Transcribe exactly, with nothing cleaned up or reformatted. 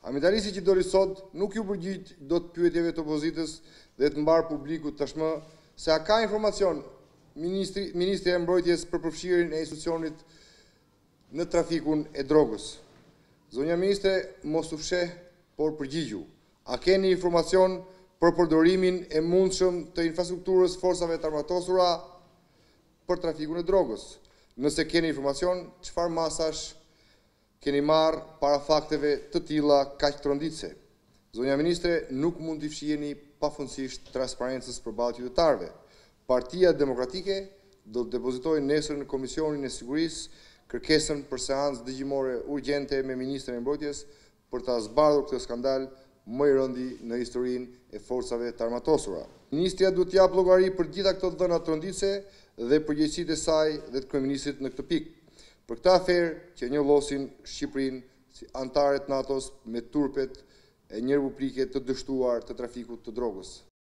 Amindalisi që doli sot nuk ju përgjigj do të pyetjeve të opozitës dhe të mbar publiku tashmë se a ka informacion Ministri, Ministri e Mbrojtjes për përfshirjen e institucionit në trafikun e drogës. Zonja Ministre, mos u fsheh, por përgjigju. A keni informacion për përdorimin e mundshëm të infrastrukturës forcave të armatosura për trafikun e drogës? Nëse keni informacion, çfarë masash keni marrë para fakteve të tilla kaq tronditse? Zonja Ministre, nuk mund t'i fshiheni pafundësisht transparencës përballë qytetarëve. Partia Demokratike do të depozitojë nesër në Komisionin e Sigurisë kërkesën për seancë dëgjimore urgjente me Ministrin e Mbrojtjes për ta zbardhur këtë skandal më i rëndi në historinë e forcave të armatosura. Ministria duhet t'jap llogari për gjitha këto dhëna tronditse dhe përgjegjësitë e saj dhe të kryeministrit në këtë pikë. Për këtë aferë që njollosin Shqipërinë si antare të NATO-s me turpet e një rubrike të dështuar të trafikut të drogës.